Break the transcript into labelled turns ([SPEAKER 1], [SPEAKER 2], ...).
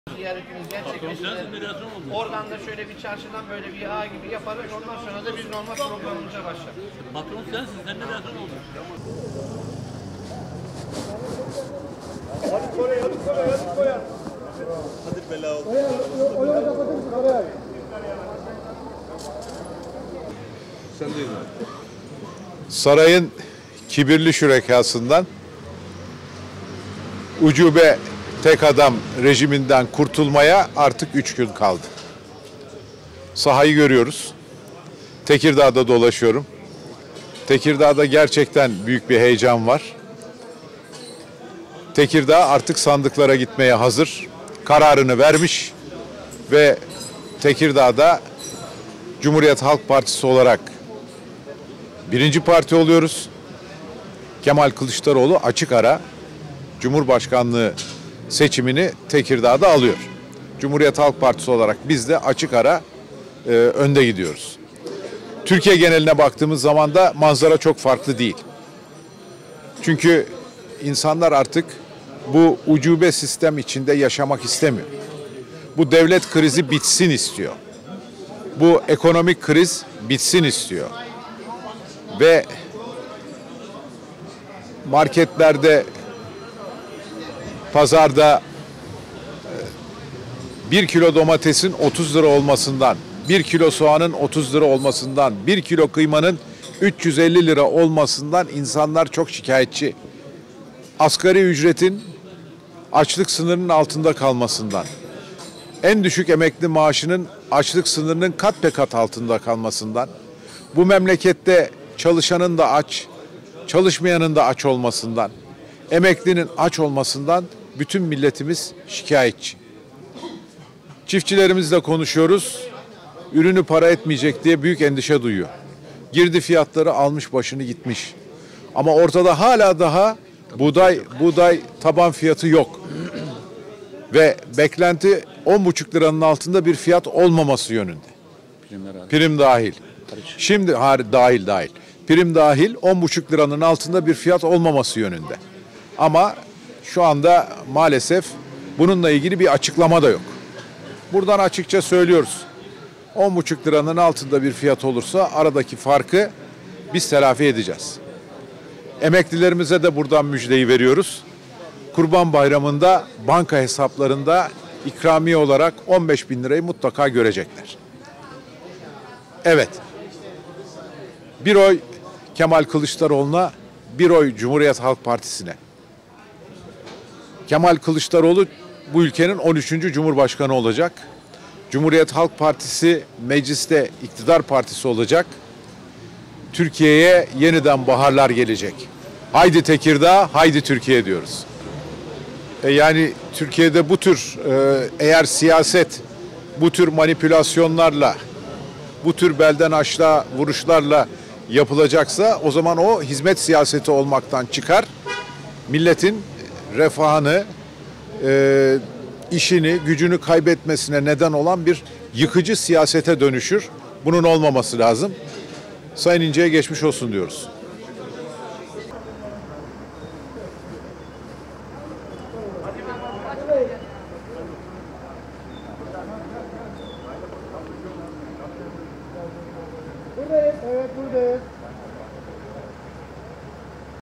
[SPEAKER 1] Ziyaretimiz gerçekleştirelim. Oradan da şöyle bir çarşıdan böyle bir ağ gibi yaparız. Ondan sonra da biz normal programımıza başlarız.
[SPEAKER 2] Patron sensin, sen ne lazım olur?
[SPEAKER 3] Hadi koy. Hadi bela oldu. Oraya kapatır mısın oraya? Sen değil mi?
[SPEAKER 4] Sarayın kibirli şürekasından ucube tek adam rejiminden kurtulmaya artık 3 gün kaldı. Sahayı görüyoruz. Tekirdağ'da dolaşıyorum. Tekirdağ'da gerçekten büyük bir heyecan var. Tekirdağ artık sandıklara gitmeye hazır. Kararını vermiş ve Tekirdağ'da Cumhuriyet Halk Partisi olarak birinci parti oluyoruz. Kemal Kılıçdaroğlu açık ara Cumhurbaşkanlığı seçimini Tekirdağ'da alıyor. Cumhuriyet Halk Partisi olarak biz de açık ara önde gidiyoruz. Türkiye geneline baktığımız zaman da manzara çok farklı değil. Çünkü insanlar artık bu ucube sistem içinde yaşamak istemiyor. Bu devlet krizi bitsin istiyor. Bu ekonomik kriz bitsin istiyor. Ve marketlerde, pazarda 1 kilo domatesin 30 lira olmasından, 1 kilo soğanın 30 lira olmasından, 1 kilo kıymanın 350 lira olmasından insanlar çok şikayetçi. Asgari ücretin açlık sınırının altında kalmasından, en düşük emekli maaşının açlık sınırının kat be kat altında kalmasından, bu memlekette çalışanın da aç, çalışmayanın da aç olmasından, emeklinin aç olmasından bütün milletimiz şikayetçi. Çiftçilerimizle konuşuyoruz, ürünü para etmeyecek diye büyük endişe duyuyor. Girdi fiyatları almış başını gitmiş. Ama ortada hala daha buğday taban fiyatı yok. Ve beklenti 10,5 liranın altında bir fiyat olmaması yönünde. Prim dahil. Şimdi dahil. Prim dahil 10,5 liranın altında bir fiyat olmaması yönünde. Ama şu anda maalesef bununla ilgili bir açıklama da yok. Buradan açıkça söylüyoruz. 10,5 liranın altında bir fiyat olursa aradaki farkı biz telafi edeceğiz. Emeklilerimize de buradan müjdeyi veriyoruz. Kurban Bayramı'nda banka hesaplarında ikramiye olarak 15.000 lirayı mutlaka görecekler. Evet. Bir oy Kemal Kılıçdaroğlu'na, bir oy Cumhuriyet Halk Partisi'ne. Kemal Kılıçdaroğlu bu ülkenin 13. Cumhurbaşkanı olacak. Cumhuriyet Halk Partisi mecliste iktidar partisi olacak. Türkiye'ye yeniden baharlar gelecek. Haydi Tekirdağ, haydi Türkiye diyoruz. Yani Türkiye'de bu tür eğer siyaset bu tür manipülasyonlarla, bu tür belden aşağı vuruşlarla yapılacaksa o zaman o hizmet siyaseti olmaktan çıkar. Milletin refahını, işini, gücünü kaybetmesine neden olan bir yıkıcı siyasete dönüşür. Bunun olmaması lazım. Sayın İnce'ye geçmiş olsun diyoruz.